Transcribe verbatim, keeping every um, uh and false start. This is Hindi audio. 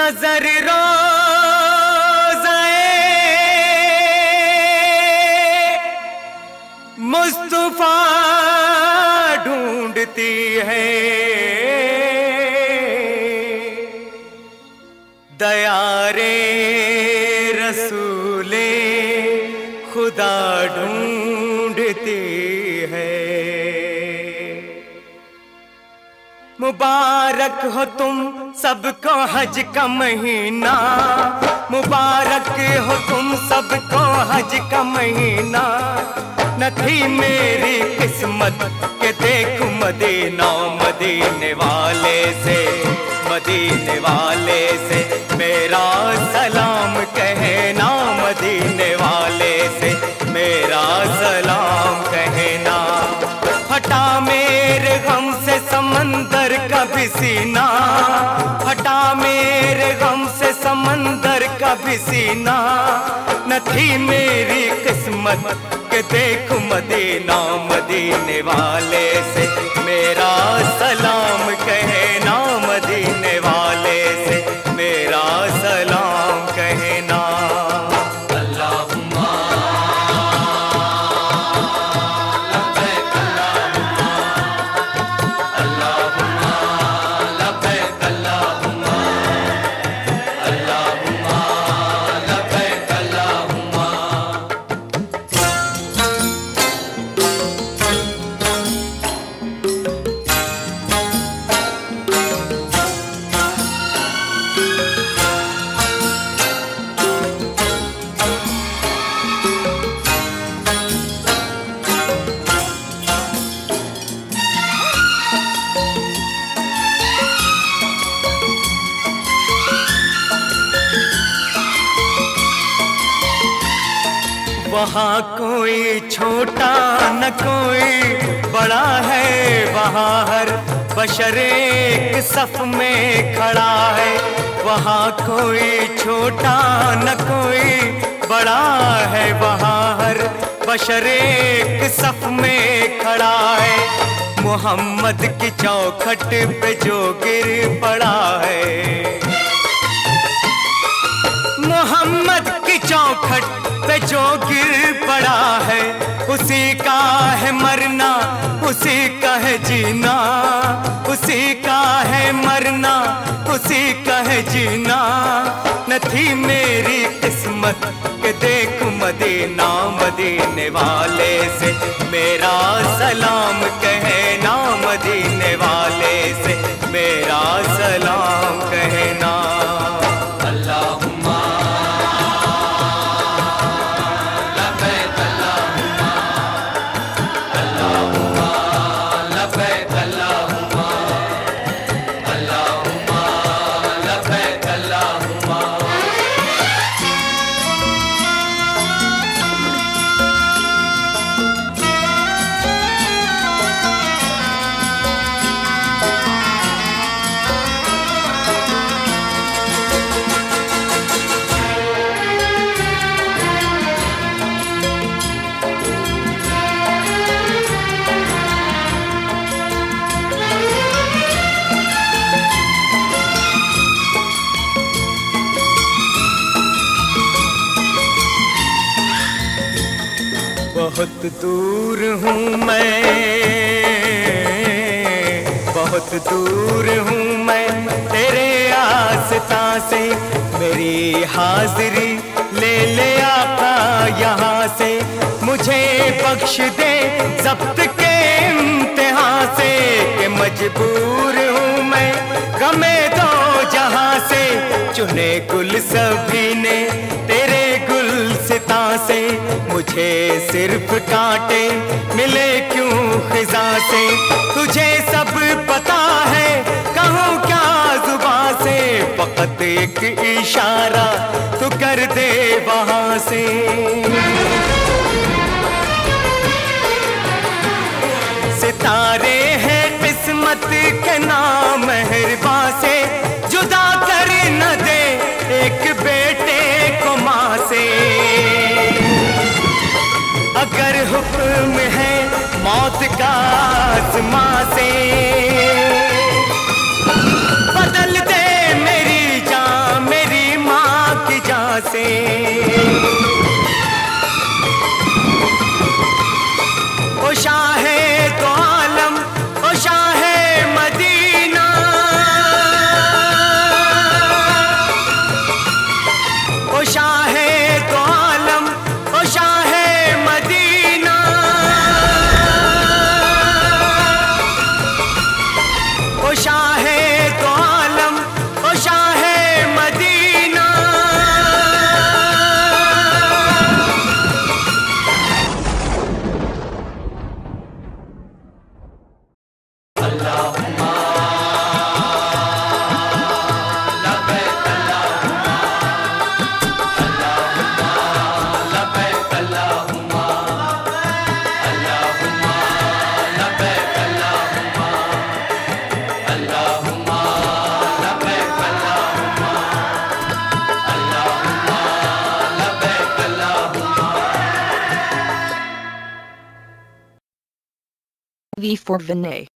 नजर रोज़े मुस्तफा ढूंढती है, दयारे रसूले खुदा ढूंढती है। मुबारक हो तुम सबको हज का महीना, मुबारक हो तुम सबको हज का महीना। न थी मेरी किस्मत के देखूं मदीना, मदीने वाले से मदीने वाले से मेरा सलाम कहना, मदीने वाले से मेरा सलाम कहना। हटा मेरे गम से समंदर का भी सीना, हटा मेरे गम से समंदर का भी सीना। न थी मेरी किस्मत के देखूं मदीना, मदीने वाले से मेरा सलाम कहना, मदीने वाले से मेरा सलाम कहना। अल्लाहुम्मा लब्बैक अल्लाहुम्मा, अल्लाहुम्मा लब्बैक अल्लाहुम्मा, अल्लाहुम्मा लब्बैक अल्लाहुम्मा। वहाँ कोई छोटा न कोई बड़ा है, वहाँ हर बशर एक सफ में खड़ा है। वहाँ कोई छोटा न कोई बड़ा है, वहाँ हर बशर एक सफ में खड़ा है। मोहम्मद की चौखट पे जो गिर पड़ा है, मोहम्मद की चौखट पे जो गिर पड़ा है, उसी का है मरना उसी का है जीना, उसी का है मरना उसी का है जीना। न थी मेरी किस्मत के देखूं मदीना, मदीने वाले से मेरा सलाम कहना, मदीने वाले से मेरा सलाम कहना। अल्लाहुम्मा लब्बैक अल्लाहुम्मा, अल्लाहुम्मा लब्बैक अल्लाहुम्मा, अल्लाहुम्मा लब्बैक अल्लाहुम्मा। बहुत दूर हूँ मैं, बहुत दूर हूँ मैं तेरे आस्था से, मेरी हाजिरी ले ले आका यहाँ से। मुझे बख्श दे ज़ब्त के इम्तिहान से, कि मजबूर हूँ मैं गमे दो जहाँ से। चुने गुल सभी ने तेरे गुलसिता से, मुझे सिर्फ कांटे मिले क्यों खिज़ा से। तुझे सब पता है कहूँ क्या जुबां से, फकत एक इशारा तू कर दे वहाँ से। सितारे हैं किस्मत के नाम मेहरबा से, जुदा कर न दे एक बेटे को माँ से। अगर हुक्म है मौत का आसमां से, बदल दे मेरी जान अल्लाहुम्मा लब्बैक अल्लाहुम्मा अल्लाहुम्मा लब्बैक अल्लाहुम्मा अल्लाहुम्मा लब्बैक अल्लाहुम्मा अल्लाहुम्मा लब्बैक अल्लाहुम्मा अल्लाहुम्मा लब्बैक अल्लाहुम्मा। V for Vinay.